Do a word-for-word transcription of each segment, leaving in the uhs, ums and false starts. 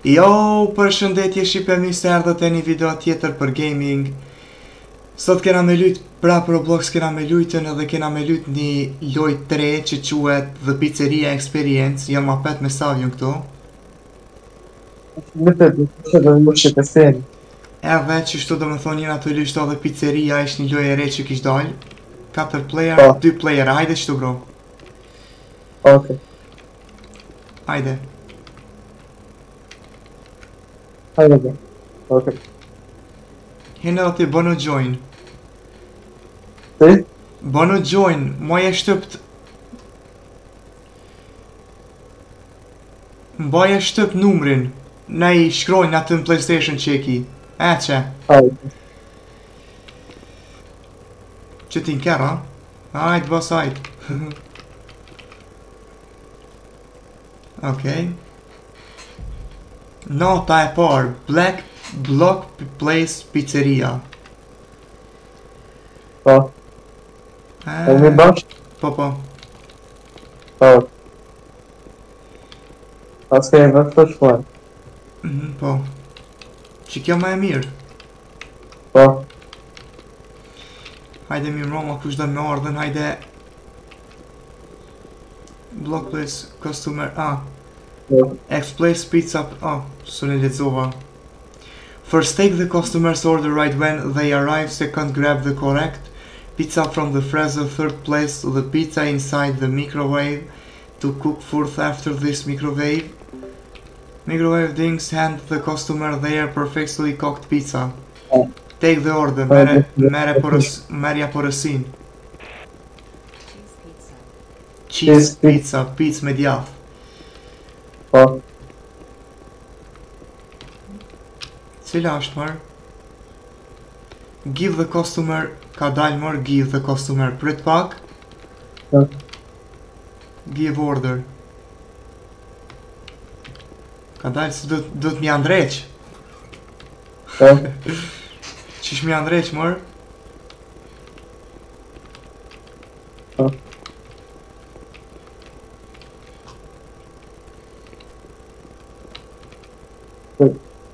Jo, përshëndetje shqipëmi se erdhët e një video tjetër për gaming. Sot kena me lujt prap Roblox, kena me lujtën edhe kena me lujt një lojt tre që quhet The Pizzeria Experience. Jam apet me Savion këto. Edhe që shtu do me thonë njëna të lujt edhe Pizzeria ish një loj e re që kish dal. katër player, Po. dy player, hajde qëtu bro. Ok. Hajde. Hajde bro. Ok. Hene dhe ti bënu join. Si? Bënu join, moj e shtypt. Mbaj e shtyp numrin. Ne i shkrojnë atë në PlayStation që e ki. E që? Hajde. Që ti n'ker, ha? Hajde, bas hajde. Okej. Nota e parë, Black Block Place Pizzeria. Po. E mi bashkë? Po, po. Po. Pas kemi vetë të shkuar. Mhm, po. Që kjo ma e mirë. Po. Hajde mi mroma kush do me ardhen, hajde. Block Place Customer, ah. Po. X-Place Pizza, ah, së në lexova. First take the customer's order right when they arrive, second grab the correct pizza from the freezer, third place the pizza inside the microwave to cook fourth after this microwave. Microwave things hand the customer their perfectly cooked pizza. Take the order, mere, mere porës, merja porësin. Cheese pizza, pizza me djath. Po. Cila është marë? Give the customer, ka dalë marë, give the customer, prit pak. Po. Give order. Ka dalë se do do të m'ja ndreq. Po. Qish m'ja ndreq marë? Po. Po.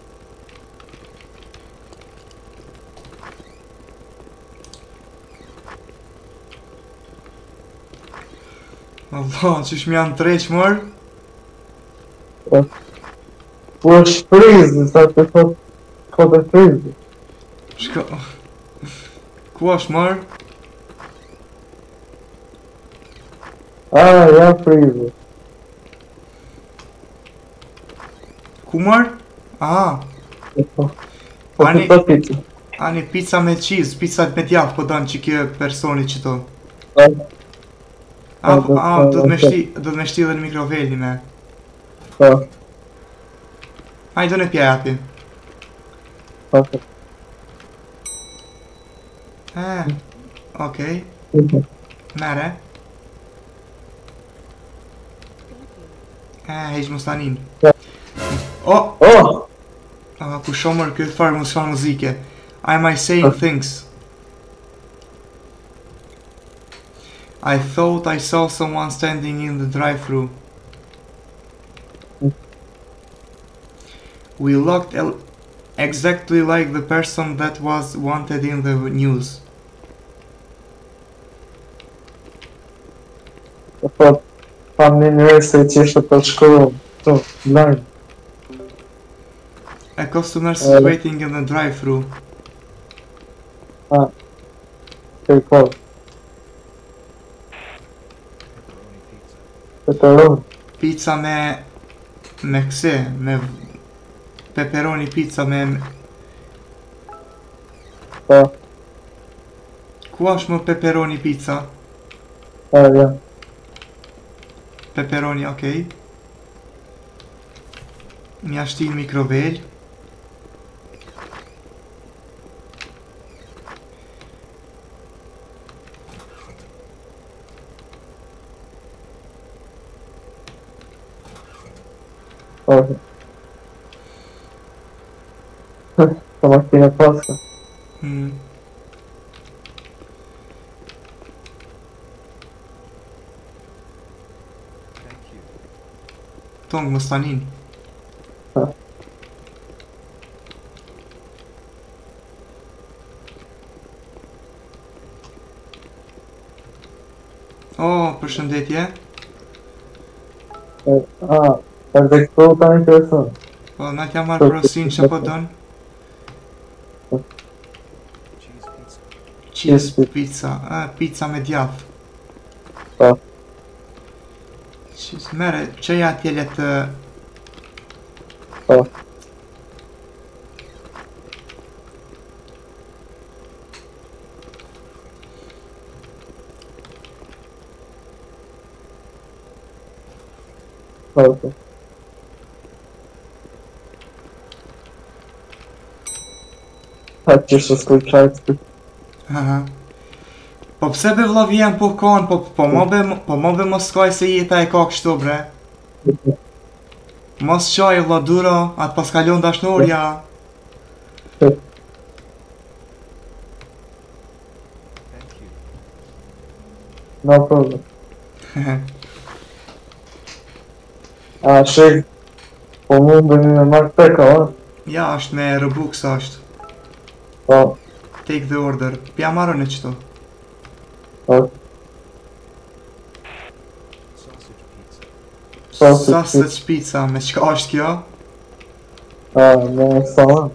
Allah, qish m'ja ndreq marë? Po. Po është frizë, sa të thot kod e frizë. Shko... Ku është marë? A, ja frizë. Ku marë? Aha, Po. Po Ani- të pizza. ani pizza me cheese, pizza me djath po donë që kjo personi që to. Po. A, Po, a, po, do të me po. shti, do të me shti dhe në mikrovelni me. Po. Hajde në pja japi. Po. E, okej, Po. mere. E, heq mustanin. O, Oh! a, ku shomër këtë farë mos fa muzike. I am I saying things. I thought I saw someone standing in the drive-thru. We looked el exactly like the person that was wanted in the news. Po. Pam një njerë se që ishte për shkollë. To, larg. A customer is Uh, waiting in the drive-thru. Ah. Te ko. Pepperoni. Pizza me me këse, me pepperoni pizza me Po. ku është më pepperoni pizza? Ah, ja. Pepperoni, okej. Mja shti në mikrovel. Ok. Ta makina paska. Hmm. Tong më stanin. Ha. Oh, përshëndetje. Ah, edhe këto ta intereson. Po, na t'ja marrë porosin që po don? Cheese pizza. Ah, pizza me djath. Po. Cheese, mere, qëja atje le të... Po. Ok. Ha që shë s'kuj qajtë. Aha. Po pse be vlla vjen po kon, po po mo be po mo be mos skaj se jeta e ka kështu bre. Mos qaj vlla duro, atë pas kalon dashnorja. No problem. A shik, po mund dhe një me marrë peka, a? Ja, është me Robux është. Po. Take the order. Pja marrën e qëto. Po. Sausage Sausage pizza, me qka është kjo? A, me salon.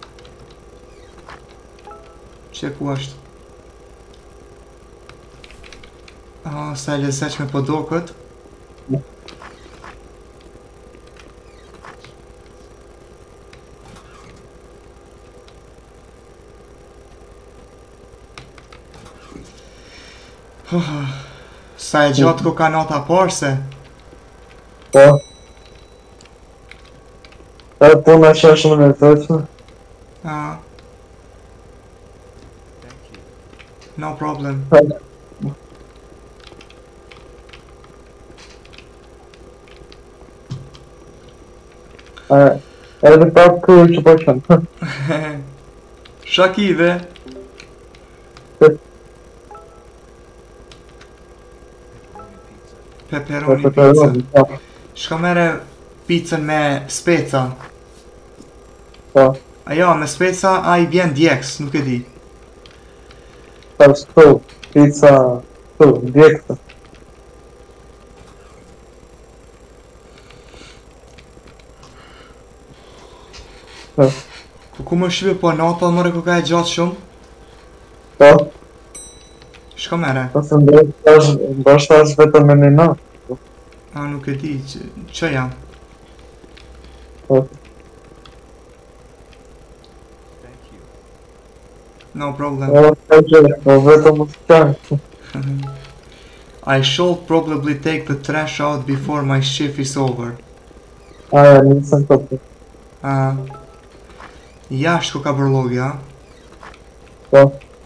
Që ku është? Ah, sa e lezeq me podokët. Sa e gjatë ku ka nota parse. Po. E puna që është më në tëqme. Ah. No problem. E, edhe prapë kërë që po qënë. Shakive. Pepperoni pizza. Shka mere pizzën me speca. Po. Ajo, me speca, a i vjen djeks, nuk e di. Ta shtu, pizza, tu, djekta. Po. Ku ku më shqipe po nota, mëre ku ka e gjatë shumë? Po. Shka mere? Po se ndoshta është vetëm me një natë. A, nuk e di, që, që jam? Po. No problem. Po, po që, po vetëm më të qanë. I should probably take the trash out before my shift is over. Aja, nisën këpë. A, jashtë ku ka bërlogja. Po.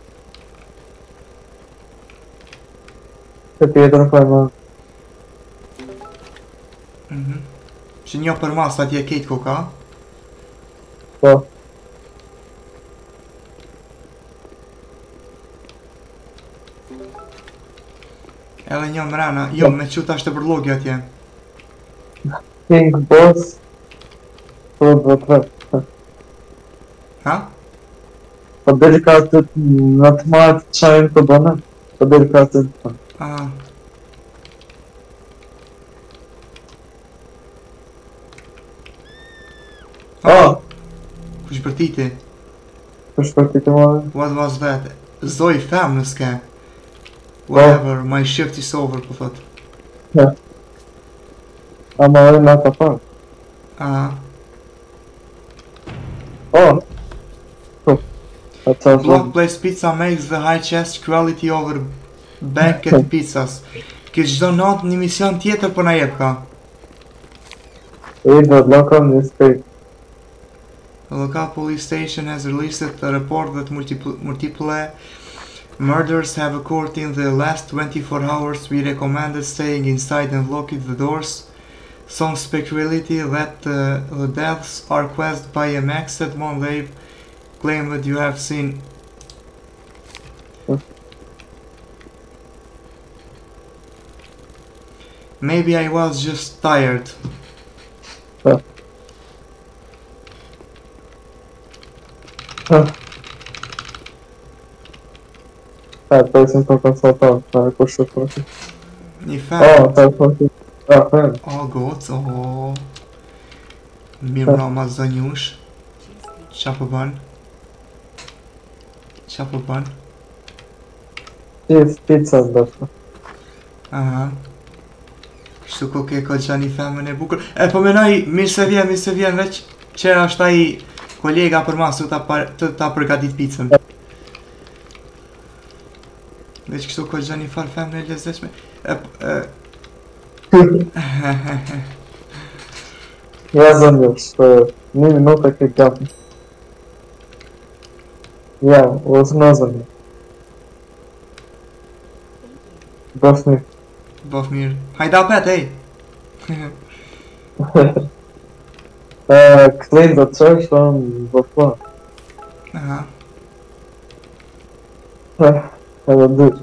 Të tjetër për më. Mhm. Që një për mas atje kejt ku ka. Po. Edhe një mrena, jo, me qut ashtë të bërlogja atje. King Boss. Po, po, po. Ha? Po deri ka të në të marrë të qajnë të bënë. Po deri ka të të A. Oh! Kush për titi? Kush për ti të marrë? What was that? Zoj fem në ske. Whatever, my shift is over, po thot. Ja. A ma ojë në ata parë. A. Oh! Oh! Ata Block Place Pizza makes the high chest quality over Banquet Pizzas. Kish çdo natë një mision tjetër po na jep ka. E do local newspaper. The local police station has released a report that multiple, multiple murders have occurred in the last twenty-four hours. We recommended staying inside and locking the doors. Some speculate that uh, the deaths are caused by a Max Edmond Lave claim that you have seen. Maybe I was just tired. Oh. Oh. Ah, parece um pouco assaltado, para puxar por aqui. Një Oh, fan. ta po. Ah, fan. O, goc, o. Mirë mrama zënjush. Qa po bën? Qa po bën? Cheese pizza ndoshta. Aha. Kështu ko ke ko gjani femën e bukur. E po menoj, mirë se vjen, mirë se vjen veç që është ai kolega për masu ta, par, të, ta përgatit pizzën. Veç kështu ko gjani farë femën e lezetshme. E, e, Ja zënjush, një minuta ke gati. Ja, ose në zënjush. Bëf mirë. bof mirë. Hajda pet, ej! Këtlejnë do të qesh, do në bëfla. Aha. Edhe dyq.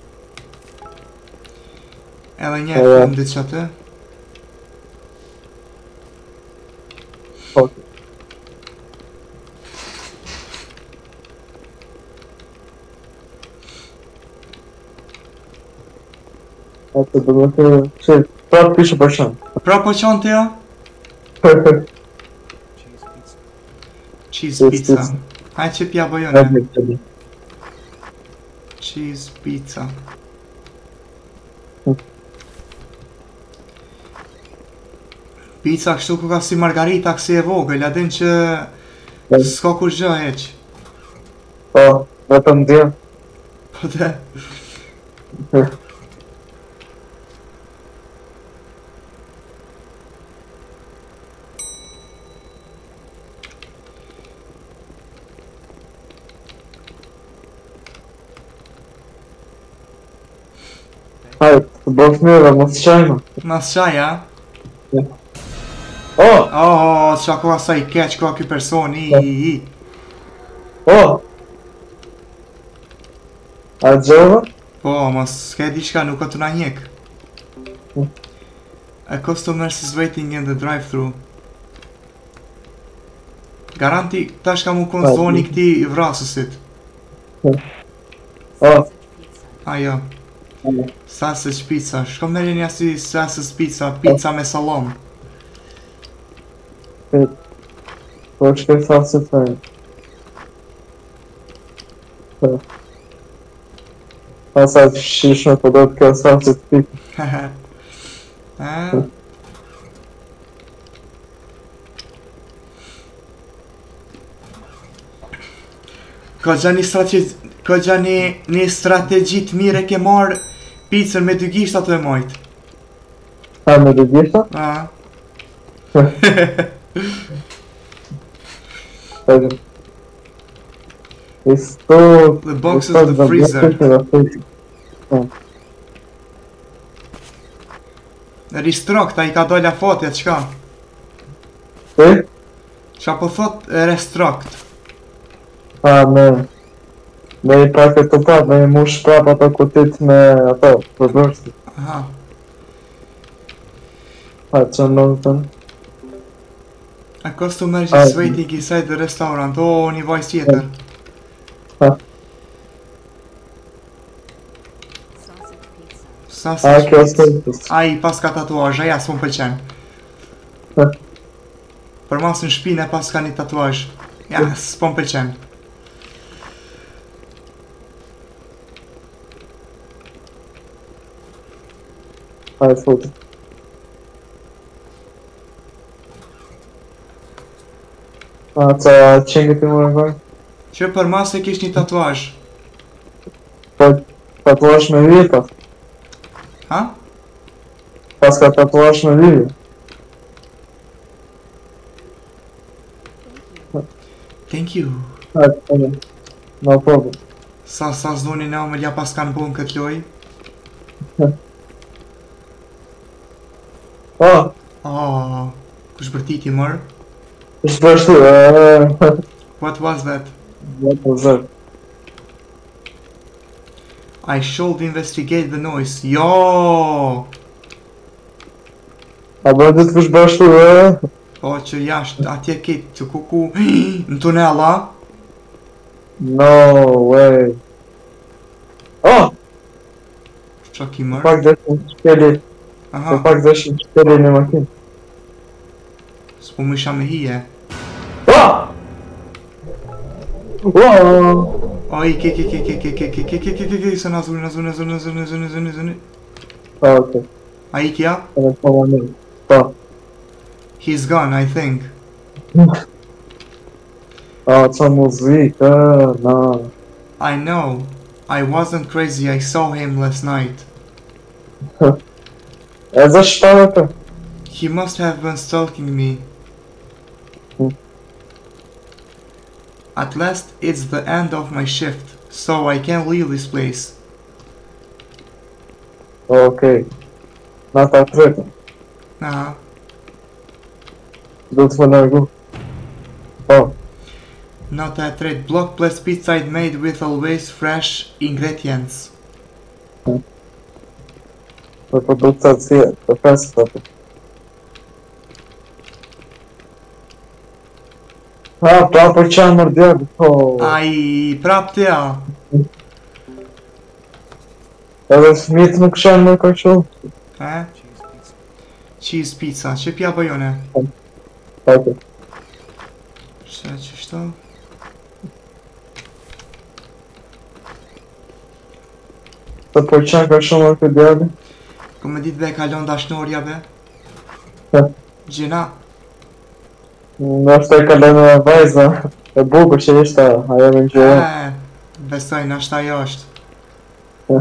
Edhe një e fundit që atë. Ok. Atë do më të që prapë pishe për shumë. Pra po qonë të jo? Cheese pizza. Hajde që t'ja bojone. Cheese pizza. Pizza kështu ku ka si margarita kësi e vogël, adin që s'ka kur gjë heq. Po, vetëm dje. Po te. Hajde, të bëf mirë dhe mos qajma. Mas qaj, a? Oh! Oh, qa ko asaj keq ka ky person, i, i, i. Oh! A gjova? Po, mos ke diçka, nuk ka të na njek. A customers is waiting in the drive-thru. Garanti, tash ka mu konë zoni këti i vrasësit. Oh! Ajo. Sausage pizza. Shko merri një si sausage pizza, pizza me salam. Po shkej thasë të fejnë. Asa të shishme, po do të kjo thasë të pikë. Hehe. Ka gja një strategji, ka gja një, një strategji të mire ke marrë pizzën me dy gishta të e majtë. Ha, me dy gishta? A, Pegëm. I sto... the box is the freezer. Restruct, a i ka dolla fote, qka? E? Qa po thot e restruct? Ha, me... Me i paket të pat, me i mush prap ato kutit me ato, përbërsi. Aha. Ha, që në të të A customer is waiting inside the restaurant. O, një vajzë tjetër. Ha. Sausage A, kjo pizza. është A i pas ka tatuaj, aja s'po m'pëlqen. Ha. Për mas në shpinë e pas ka një tatuaj. Ja, s'po m'pëlqen. Ha, e fotë. A, që qengë të më rëngoj? Që për mas e kish një tatuaj. Po, tatuash me vjeta. Ha? Pas ka tatuash me vjeta. Thank you. Ha, të të në problem. Sa, sa zdoni në Amelia pas kanë bon këtë loj. Ah, Oh, kush bërtiti mërë? është përshtu, eee... What was that? Vëtë zërë. I should investigate the noise. Jo! A bërë të kush bërshtu, eee... Po që jashtë, atje kitë, që kuku... Në tunela? No way. Oh! Chucky mër. Fac de shkeli, se Aha, fac de shkeli në makinë. s'po më isha me hije. Ah! Wow! O, i ke, ke, ke, ke, ke, ke, ke, ke, ke, ke, ke, ke, se na zuni, na zuni, na zuni, na zuni, na zuni, zuni, zuni. Ah, ok. A i kja? Edhe po më mirë. Po. He's gone, I think. Ah, qa muzikë, na. I know. I wasn't crazy, I saw him last night. Edhe shpare të. He must have been stalking me. Hmm. At last, it's the end of my shift, so I can leave this place. Ok. Nata tretë. Aha. Do të më largu. Po. Nota e tretë, block plus pizza made with always fresh ingredients. Do të do të si të fesë të të. Ha, pra për qanë mërë djabë, po. Ai, prap të ja. Edhe fëmijët nuk shanë më ka shumë. E? Cheese pizza, që pja bëjone? Ok. Që që shto? Të për qanë ka shumë më këtë djabë. Ko me ditë be kalon dashnorja be? Ha. Gjina? Në është e kalenë e vajza. E bukur që ishte, ajo me në gjë. E, besoj, nashta ajo është. Ha.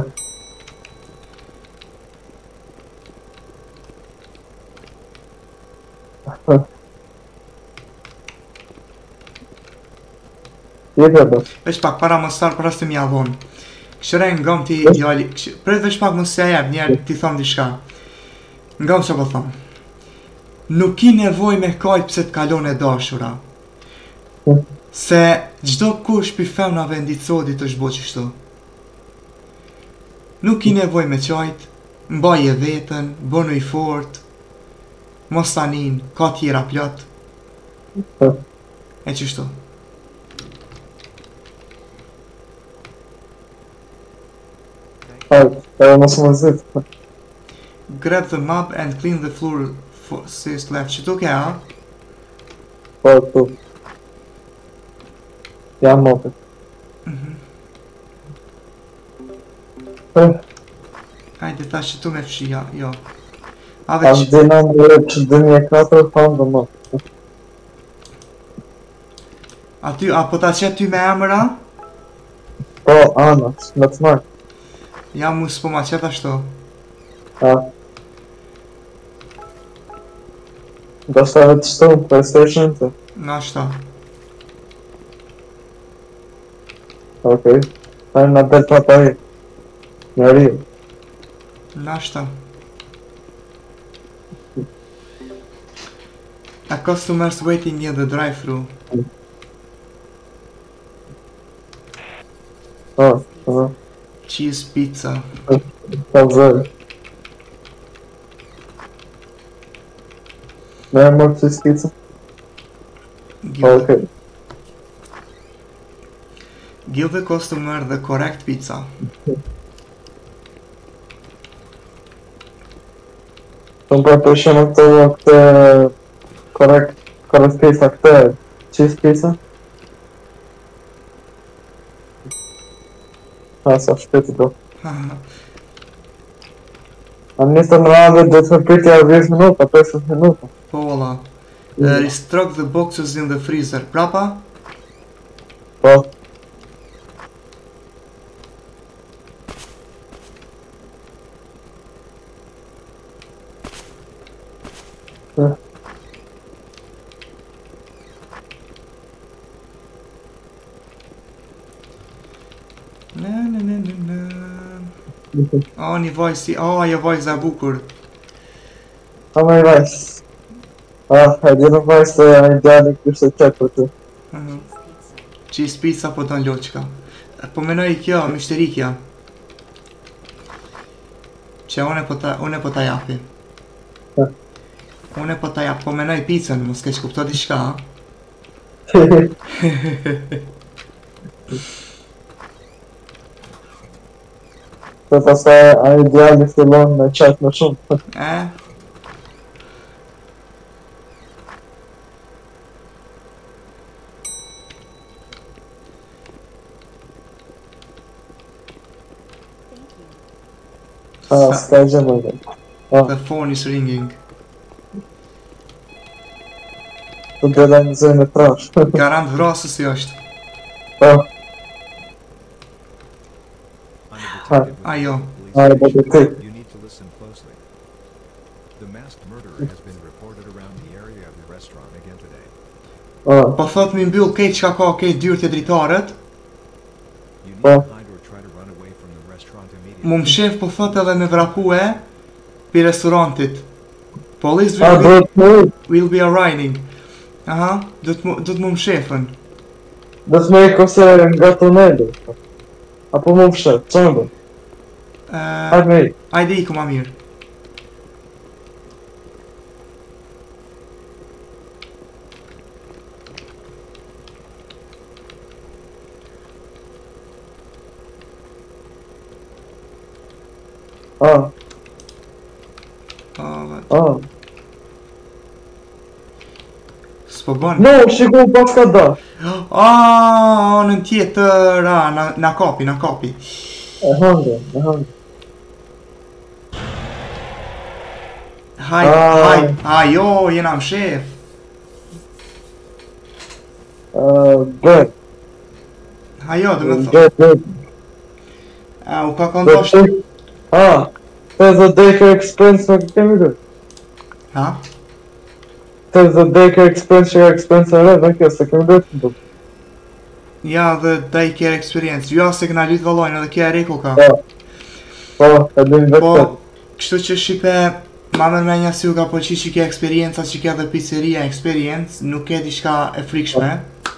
Ha. Jete do. Veç pak para më starë për asë të mja vonë. Këshëre në gëm ti djali, për veç pak më se jep, njerë ti thonë dishka. Në gëm që po thonë. Nuk i nevoj me kajt pëse të kalon e dashura. Se gjdo kush pi femnave ndicodit është bo qështu. Nuk i nevoj me qajt, mbaje vetën, bënu i fort, mos tanin, ka tjera plot. E qështu. Hajt, edhe mos më zitë. Grab the mop and clean the floor for sis left. Që tuk e a? Po, tu. Jam mopet. Hajde ta që tu me fshi, ja, jo. A A veç, dina më rrë që dënje katër thonë dhe më. aty, a po ta qet ty me emëra? Po, Ana, me të marrë. Ja mu s'po ma qet ashtu. Ha. Do shta vetë shtu, PlayStation të. Na shta. Okej. Hajë në del papa i. Në rio. Na shta. A customers waiting near the drive-thru. Ha, ha. Cheese pizza. Ta zërë. Me e mërë që s'pizza? Give, Okej. give the customer the correct pizza. Të më për shemë të këtë korekt, korekt pizza, këtë cheese pizza? Ha, sa shpeti do. A njësë në radhe dhe të pritja dhjetë minuta, pesëdhjetë minuta. Po valla. Uh, restock the boxes in the freezer. Prapa? Po. Eh, Na na na na na. O, një vajzë si, o, ajo vajzë e bukur. Ha me i vajs. Ah, e di në vajs të janë i djali kështë e qekë për ty. Mhm. Cheese pizza po don loqka. Po menoj kjo, mishteri kjo. Që une po ta, une po ta japi. Ha. Une po ta jap, po menoj pizzën, mos keq kupto diçka, ha? Tot asta ai ideal să luăm chat mai shumë. E? Ah, stai gemul. Ah, The phone is ringing. tu de la în zonă trash. Garant vreau să se ăștia. Ah, Undetected Ai eu. hai, bă, de te. You need to listen closely. The masked murderer has been reported around the area of the restaurant again today. Ah, Po thot mi mbyll keq çka ka ke dyrt e dritarët. You need to hide or try to run away from the restaurant immediately. Mu mshef po thot edhe me vrakue pi restorantit. Police ah, will be, bă, nu. will be arriving. Aha, do të mu- do të mu mshefën. Do të me kose nga tuneli. Apo më fshet, çfarë bë? Uh, Hajde me. Ajde iku ma mirë. Ah, Oh, vet. ah. S'po bën. No, shiko pas ka da. Ah, anën tjetër, ah, na, na kapi, na kapi. E hangë, e hangë. Haj, Ah. haj, ajo, jena mshef. Uh, good, Hajo, do me thot. good, good. A, u ka këndosht. Ah, there's a daycare expense në kemi dhe. Ha? There's a daycare expense që expense e re, në kjo, se kemi dhe të të. Ja, dhe daycare experience. Ja, se këna lytë vallojnë, edhe kja e reko ka. Po, po, e din Po, vetë. kështu që Shqipe, ma mërmenja si u ka pëlqy që kja experienca që kja dhe pizzeria experience, nuk e diçka e frikshme.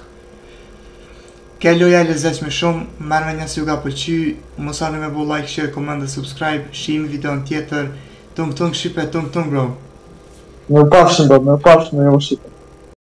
Ke loja e lezetshme shumë, mërmenja si u ka pëlqy, mos harroni me bu like, share, comment dhe subscribe, shihemi videon tjetër, tung tung Shqipe, tung tung bro. Më pafshim, bro, më pafshim, më jo shqipë.